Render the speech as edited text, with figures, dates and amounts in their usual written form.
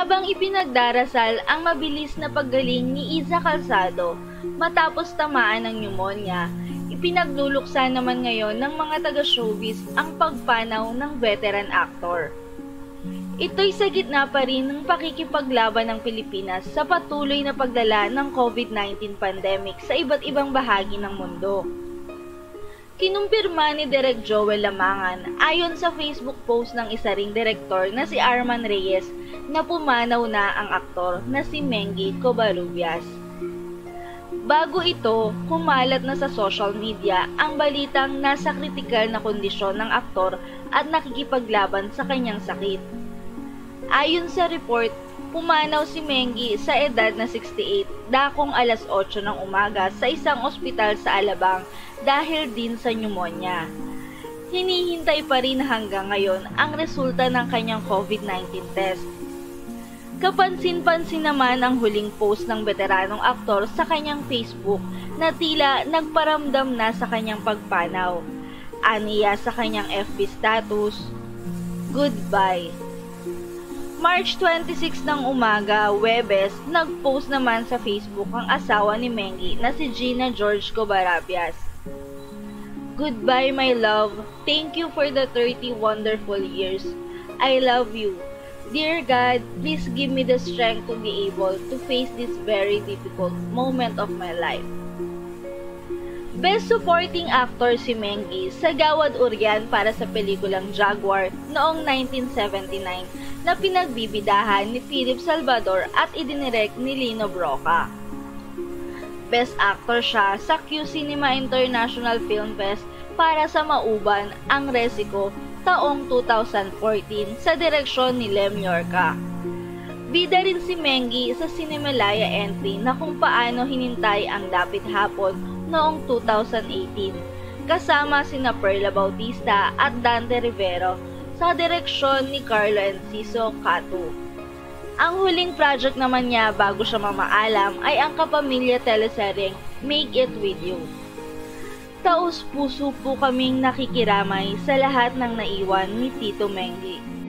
Habang ipinagdarasal ang mabilis na paggaling ni Iza Calzado matapos tamaan ng pneumonia, ipinagluluksa naman ngayon ng mga taga-showbiz ang pagpanaw ng veteran actor. Ito'y sa gitna pa rin ng pakikipaglaban ng Pilipinas sa patuloy na paglala ng COVID-19 pandemic sa iba't ibang bahagi ng mundo. Kinumpirma ni Direk Joel Lamangan ayon sa Facebook post ng isa ring direktor na si Arman Reyes na pumanaw na ang aktor na si Mengi Covarrubias. Bago ito, kumalat na sa social media ang balitang nasa kritikal na kondisyon ng aktor at nakikipaglaban sa kanyang sakit. Ayon sa report, pumanaw si Mengi sa edad na 68 dakong alas 8 ng umaga sa isang ospital sa Alabang dahil din sa pneumonia. Hinihintay pa rin hanggang ngayon ang resulta ng kanyang COVID-19 test. Kapansin-pansin naman ang huling post ng veteranong aktor sa kanyang Facebook na tila nagparamdam na sa kanyang pagpanaw. Aniya sa kanyang FB status, "Goodbye." March 26 ng umaga, Huwebes, nag-post naman sa Facebook ang asawa ni Mengi na si Gina George Covarrubias. "Goodbye my love, thank you for the 30 wonderful years. I love you. Dear God, please give me the strength to be able to face this very difficult moment of my life." Best Supporting Actor si Mengi sa Gawad Urian para sa pelikulang Jaguar noong 1979 na pinagbibidahan ni Philip Salvador at idinirect ni Lino Broca. Best Actor siya sa Q Cinema International Film Fest para sa Mauban ang Resico taong 2014 sa direksyon ni Lem Yorca. Bida rin si Mengi sa Cinemalaya entry na Kung Paano Hinintay ang Dapit Hapon noong 2018 kasama sina Perla Bautista at Dante Rivero sa direksyon ni Carlo Enciso Catu. Ang huling project naman niya bago siya mamaalam ay ang kapamilya teleseryeng Make It With You. Taos puso po kaming nakikiramay sa lahat ng naiwan ni Tito Mengi.